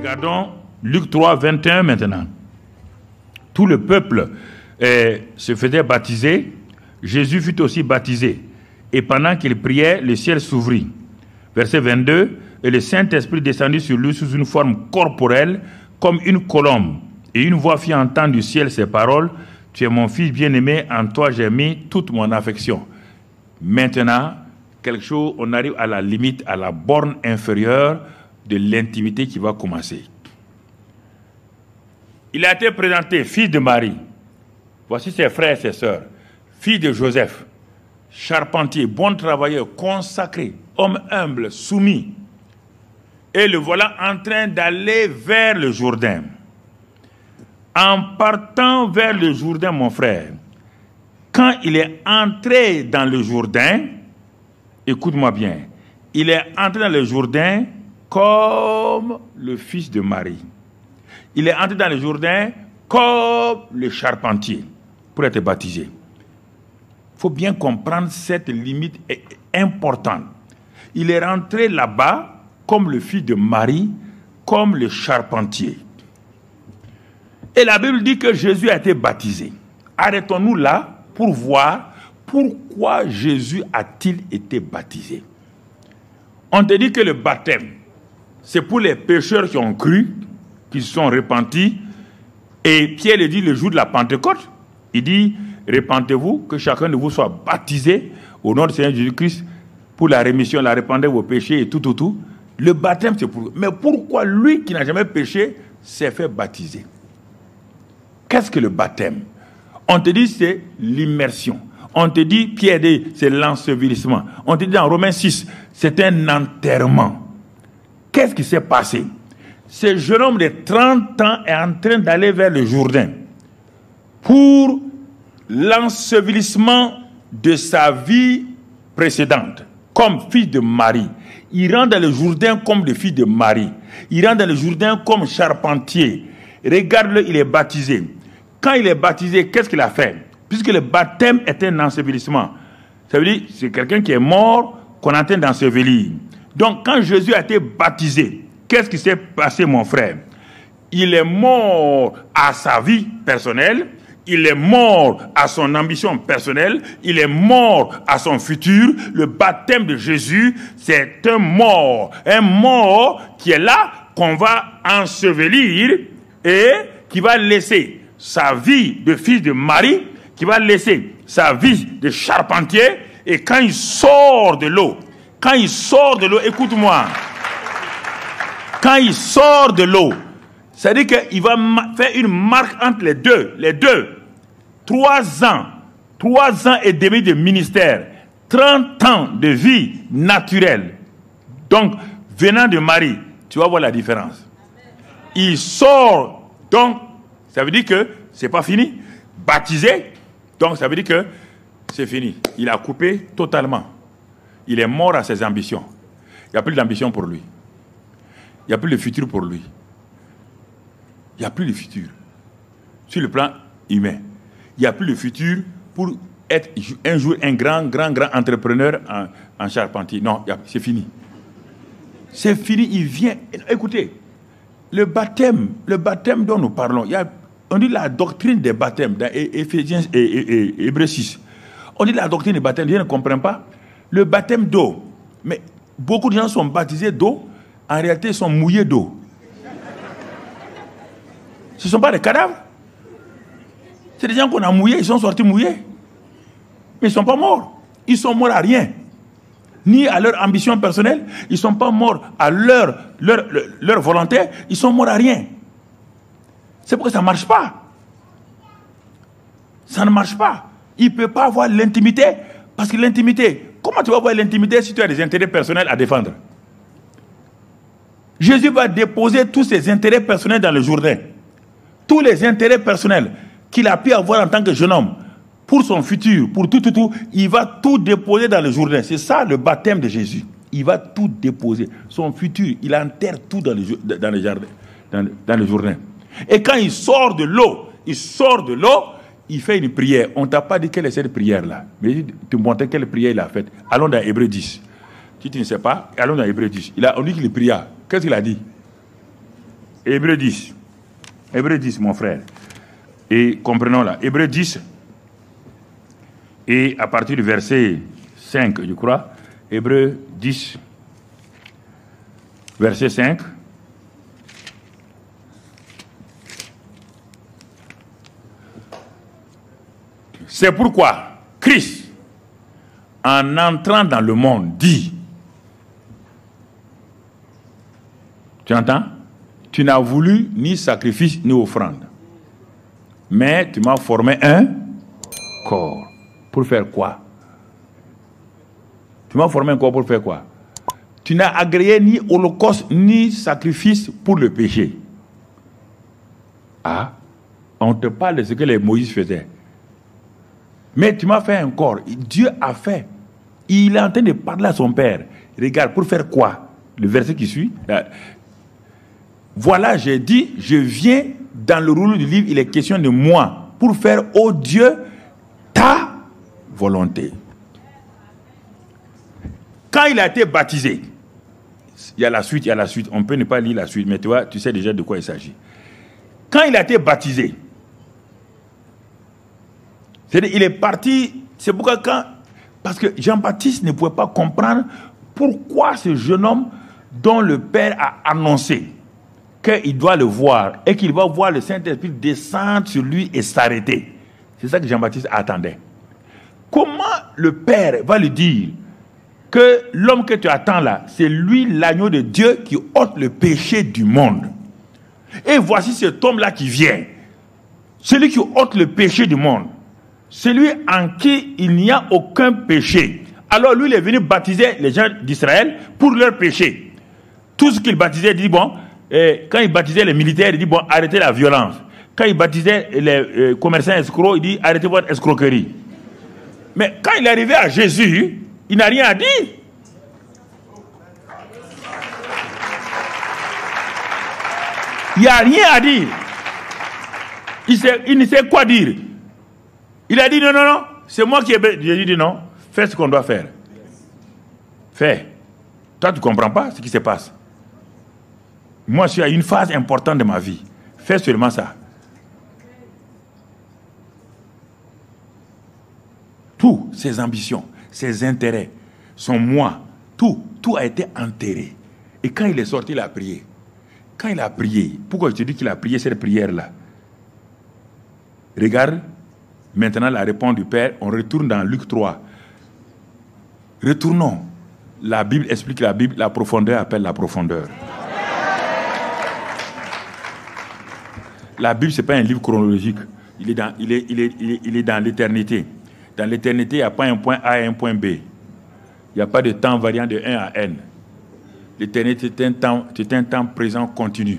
Regardons Luc 3, 21 maintenant. Tout le peuple se faisait baptiser. Jésus fut aussi baptisé. Et pendant qu'il priait, le ciel s'ouvrit. Verset 22. Et le Saint-Esprit descendit sur lui sous une forme corporelle, comme une colombe. Et une voix fit entendre du ciel ces paroles. Tu es mon fils bien-aimé, en toi j'ai mis toute mon affection. Maintenant, quelque chose, on arrive à la limite, à la borne inférieure de l'intimité qui va commencer. Il a été présenté, fils de Marie. Voici ses frères et ses sœurs. Fils de Joseph, charpentier, bon travailleur, consacré, homme humble, soumis. Et le voilà en train d'aller vers le Jourdain. En partant vers le Jourdain, mon frère, quand il est entré dans le Jourdain, écoute-moi bien, il est entré dans le Jourdain comme le fils de Marie. Il est entré dans le Jourdain comme le charpentier pour être baptisé. Il faut bien comprendre cette limite est importante. Il est rentré là-bas comme le fils de Marie, comme le charpentier. Et la Bible dit que Jésus a été baptisé. Arrêtons-nous là pour voir pourquoi Jésus a-t-il été baptisé. On te dit que le baptême, c'est pour les pécheurs qui ont cru, qui se sont repentis. Et Pierre le dit le jour de la Pentecôte. Il dit, repentez-vous, que chacun de vous soit baptisé au nom du Seigneur Jésus-Christ pour la rémission, la repentance de vos péchés et tout. Le baptême, c'est pour... Mais pourquoi lui qui n'a jamais péché s'est fait baptiser? Qu'est-ce que le baptême? On te dit c'est l'immersion. On te dit, Pierre dit, c'est l'ensevelissement. On te dit dans Romains 6, c'est un enterrement. Qu'est-ce qui s'est passé? Ce jeune homme de 30 ans est en train d'aller vers le Jourdain pour l'ensevelissement de sa vie précédente, comme fils de Marie. Il rentre dans le Jourdain comme le fils de Marie. Il rentre dans le Jourdain comme charpentier. Regarde-le, il est baptisé. Quand il est baptisé, qu'est-ce qu'il a fait? Puisque le baptême est un ensevelissement. Ça veut dire que c'est quelqu'un qui est mort qu'on est en train d'ensevelir. Donc, quand Jésus a été baptisé, qu'est-ce qui s'est passé, mon frère? Il est mort à sa vie personnelle. Il est mort à son ambition personnelle. Il est mort à son futur. Le baptême de Jésus, c'est un mort qui est là, qu'on va ensevelir et qui va laisser sa vie de fils de Marie, qui va laisser sa vie de charpentier. Et quand il sort de l'eau, écoute-moi, quand il sort de l'eau, c'est-à-dire qu'il va faire une marque entre les deux. 3 ans et demi de ministère, 30 ans de vie naturelle. Donc, venant de Marie, tu vas voir la différence. Il sort, donc, ça veut dire que c'est pas fini. Baptisé, donc ça veut dire que c'est fini. Il a coupé totalement. Il est mort à ses ambitions. Il n'y a plus d'ambition pour lui. Il n'y a plus de futur pour lui. Il n'y a plus de futur. Sur le plan humain. Il n'y a plus de futur pour être un jour un grand entrepreneur en charpentier. Non, c'est fini. C'est fini, il vient. Écoutez, le baptême dont nous parlons, on dit la doctrine des baptêmes dans Éphésiens et Hébreux 6. On dit la doctrine des baptêmes, je ne comprends pas. Le baptême d'eau. Mais beaucoup de gens sont baptisés d'eau, en réalité ils sont mouillés d'eau. Ce ne sont pas des cadavres. C'est des gens qu'on a mouillés, ils sont sortis mouillés. Mais ils ne sont pas morts. Ils sont morts à rien. Ni à leur ambition personnelle, ils ne sont pas morts à leur volonté, ils sont morts à rien. C'est pourquoi ça ne marche pas. Ça ne marche pas. Il ne peut pas avoir l'intimité, parce que l'intimité, comment tu vas avoir l'intimité si tu as des intérêts personnels à défendre? Jésus va déposer tous ses intérêts personnels dans le Jourdain. Tous les intérêts personnels qu'il a pu avoir en tant que jeune homme, pour son futur, pour tout, il va tout déposer dans le Jourdain. C'est ça le baptême de Jésus. Il va tout déposer. Son futur, il enterre tout dans le Jourdain. Et quand il sort de l'eau, il fait une prière. On ne t'a pas dit quelle est cette prière-là. Mais tu me montrais quelle prière il a faite. Allons dans Hébreux 10. Si tu ne sais pas, allons dans Hébreux 10. On dit qu'il pria. Qu'est-ce qu'il a dit? Hébreux 10. Hébreux 10, mon frère. Et comprenons là. Hébreux 10. Et à partir du verset 5, je crois. Hébreux 10. Verset 5. C'est pourquoi Christ, en entrant dans le monde, dit, tu entends? Tu n'as voulu ni sacrifice ni offrande, mais tu m'as formé un corps. Pour faire quoi? Tu m'as formé un corps pour faire quoi? Tu n'as agréé ni holocauste ni sacrifice pour le péché. Ah, on te parle de ce que les Moïse faisaient. Mais tu m'as fait un corps. Dieu a fait. Il est en train de parler à son Père. Regarde, pour faire quoi? Le verset qui suit. Là. Voilà, j'ai dit, je viens dans le rouleau du livre, il est question de moi, pour faire, ô Dieu, ta volonté. Quand il a été baptisé, il y a la suite, on peut ne pas lire la suite, mais tu vois, tu sais déjà de quoi il s'agit. Quand il a été baptisé, c'est-à-dire, il est parti, c'est pourquoi parce que Jean-Baptiste ne pouvait pas comprendre pourquoi ce jeune homme dont le Père a annoncé qu'il doit le voir et qu'il va voir le Saint-Esprit descendre sur lui et s'arrêter. C'est ça que Jean-Baptiste attendait. Comment le Père va lui dire que l'homme que tu attends là, c'est lui l'agneau de Dieu qui ôte le péché du monde? Et voici cet homme-là qui vient, celui qui ôte le péché du monde, celui en qui il n'y a aucun péché. Alors lui, il est venu baptiser les gens d'Israël pour leur péché. Tout ce qu'il baptisait, il dit bon, quand il baptisait les militaires, il dit bon, arrêtez la violence. Quand il baptisait les commerçants escrocs, il dit arrêtez votre escroquerie. Mais quand il est arrivé à Jésus, il n'a rien à dire. Il n'y a rien à dire. Il ne sait quoi dire. Il a dit non, c'est moi qui ai... J'ai dit non, fais ce qu'on doit faire. Fais. Toi, tu ne comprends pas ce qui se passe. Moi, je suis à une phase importante de ma vie. Fais seulement ça. Tous ses ambitions, ses intérêts, son moi, tout a été enterré. Et quand il est sorti, il a prié. Quand il a prié, pourquoi je te dis qu'il a prié cette prière-là? Regarde, maintenant la réponse du Père, on retourne dans Luc 3. Retournons. La Bible explique la Bible, la profondeur appelle la profondeur. La Bible, ce n'est pas un livre chronologique. Il est dans l'éternité. Dans l'éternité, il n'y a pas un point A et un point B. Il n'y a pas de temps variant de 1 à n. L'éternité, c'est un temps présent continu.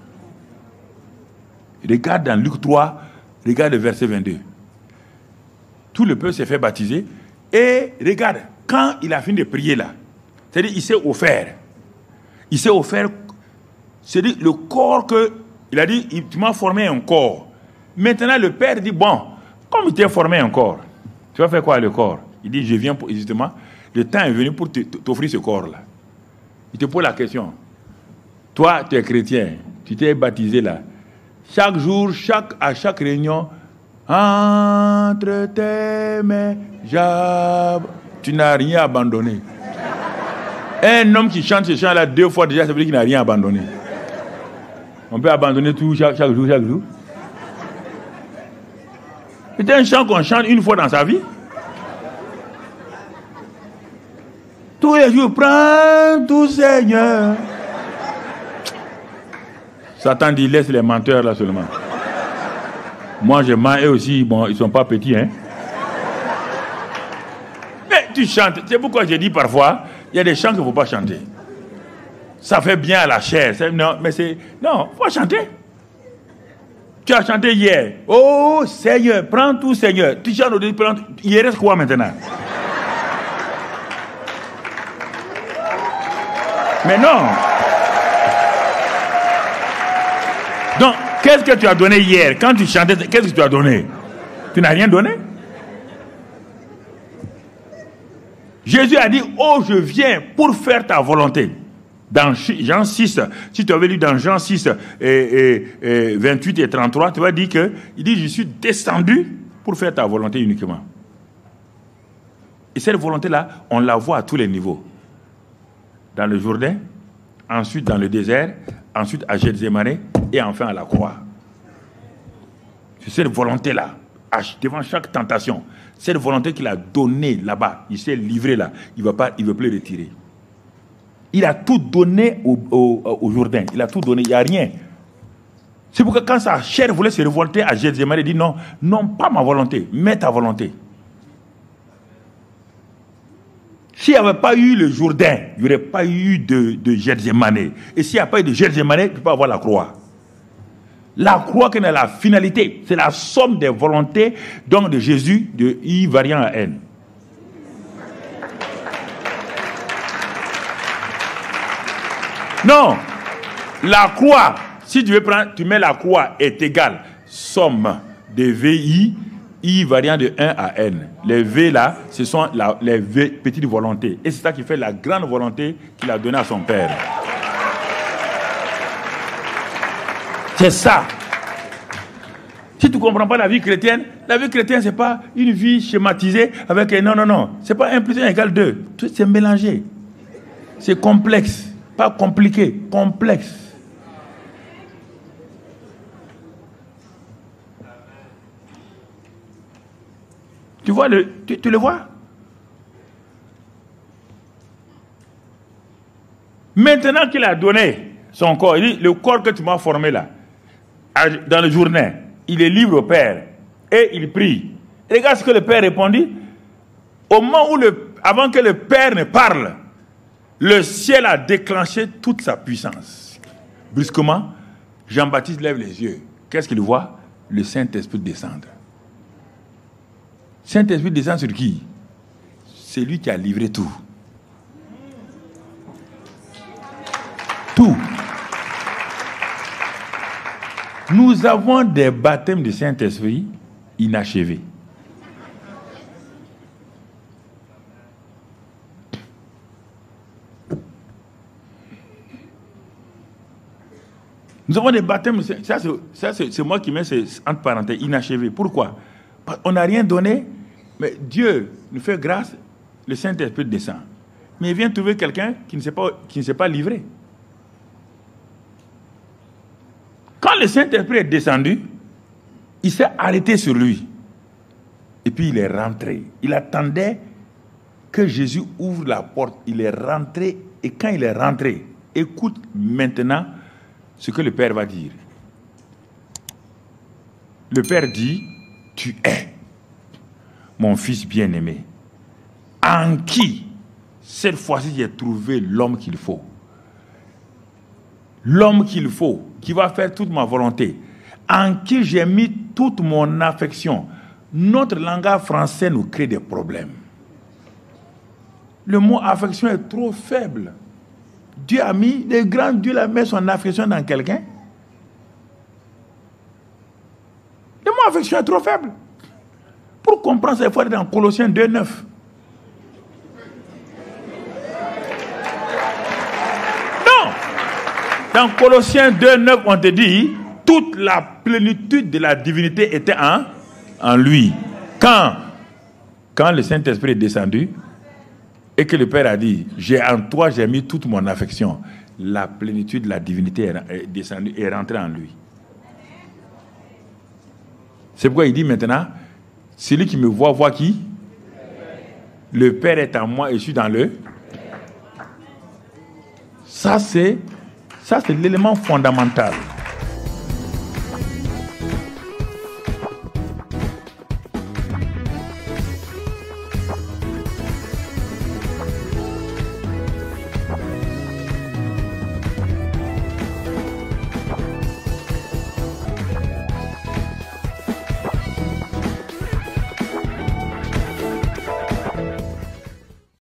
Regarde dans Luc 3, regarde le verset 22. Tout le peuple s'est fait baptiser. Et regarde, quand il a fini de prier là, c'est-à-dire il s'est offert. Il s'est offert, c'est-à-dire le corps que... Il a dit, tu m'as formé un corps. Maintenant, le Père dit, bon, comme il t'a formé un corps, tu vas faire quoi le corps? Il dit, je viens pour, justement, le temps est venu pour t'offrir ce corps-là. Il te pose la question. Toi, tu es chrétien, tu t'es baptisé là. Chaque jour, à chaque réunion, entre tes mains, tu n'as rien abandonné. Un homme qui chante ce chant-là 2 fois déjà, ça veut dire qu'il n'a rien abandonné. On peut abandonner tout chaque jour. C'est un chant qu'on chante une fois dans sa vie. Tous les jours, prends tout Seigneur. Satan dit, laisse les menteurs là seulement. Moi je mens, eux aussi, bon, ils ne sont pas petits, hein. Mais tu chantes, c'est pourquoi j'ai dit parfois, il y a des chants qu'il ne faut pas chanter. Ça fait bien à la chair. Non, mais c'est... Non, il faut chanter. Tu as chanté hier. Oh Seigneur, prends tout Seigneur. Tu chantes aujourd'hui, prends tout. Il reste quoi maintenant? Mais non. Donc, qu'est-ce que tu as donné hier? Quand tu chantais, qu'est-ce que tu as donné? Tu n'as rien donné? Jésus a dit, oh, je viens pour faire ta volonté. Dans Jean 6, si tu avais lu dans Jean 6, 28 et 33, tu vas dire il dit, je suis descendu pour faire ta volonté uniquement. Et cette volonté-là, on la voit à tous les niveaux. Dans le Jourdain, ensuite dans le désert, ensuite à Gethsémani et enfin à la croix. C'est cette volonté-là, devant chaque tentation, cette volonté qu'il a donnée là-bas, il s'est livré là, il ne veut plus retirer. Il a tout donné au Jourdain, il a tout donné, il n'y a rien. C'est pourquoi quand sa chair voulait se révolter à Gethsémani, il dit non, non pas ma volonté, mais ta volonté. S'il n'y avait pas eu le Jourdain, il n'y aurait pas eu de Gethsémani. Et s'il n'y a pas eu de Gethsémani, tu peux avoir la croix. La croix qui est la finalité, c'est la somme des volontés donc de Jésus de I variant à N. Non, la croix, si tu veux prendre, tu mets la croix est égale somme de VI, I variant de 1 à N. Les V là, ce sont les V petites volontés. Et c'est ça qui fait la grande volonté qu'il a donnée à son Père. C'est ça. Si tu ne comprends pas la vie chrétienne, ce n'est pas une vie schématisée avec un non. Ce n'est pas 1 plus 1 égale 2. Tout c'est mélangé. C'est complexe. Pas compliqué, complexe. Tu vois, tu le vois? Maintenant qu'il a donné son corps, il dit, le corps que tu m'as formé là, dans le journée, il est libre au Père et il prie. Regarde ce que le Père répondit. Au moment où avant que le Père ne parle, le ciel a déclenché toute sa puissance. Brusquement, Jean-Baptiste lève les yeux. Qu'est-ce qu'il voit? Le Saint-Esprit descendre. Saint-Esprit descend sur qui? C'est lui qui a livré tout. Tout. Nous avons des baptêmes de Saint-Esprit inachevés. Nous avons des baptêmes, ça c'est moi qui mets entre parenthèses, inachevés. Pourquoi? Parce qu'on n'a rien donné, mais Dieu nous fait grâce, le Saint-Esprit descend. Mais il vient trouver quelqu'un qui ne s'est pas livré. Quand le Saint-Esprit est descendu, il s'est arrêté sur lui. Et puis il est rentré. Il attendait que Jésus ouvre la porte. Il est rentré. Et quand il est rentré, écoute maintenant ce que le Père va dire. Le Père dit, tu es mon fils bien-aimé, en qui, cette fois-ci, j'ai trouvé l'homme qu'il faut. L'homme qu'il faut, qui va faire toute ma volonté, en qui j'ai mis toute mon affection. Notre langage français nous crée des problèmes. Le mot affection est trop faible. Dieu a mis, le grand Dieu a mis son affection dans quelqu'un. Le mot affection est trop faible. Pour comprendre ça, il faut aller dans Colossiens 2:9. Non! Dans Colossiens 2:9, on te dit, toute la plénitude de la divinité était en lui. Quand le Saint-Esprit est descendu, et que le Père a dit, en toi j'ai mis toute mon affection, la plénitude de la divinité est descendue et est rentrée en lui. C'est pourquoi il dit maintenant, celui qui me voit qui? Le Père est en moi et je suis dans le. Ça c'est l'élément fondamental.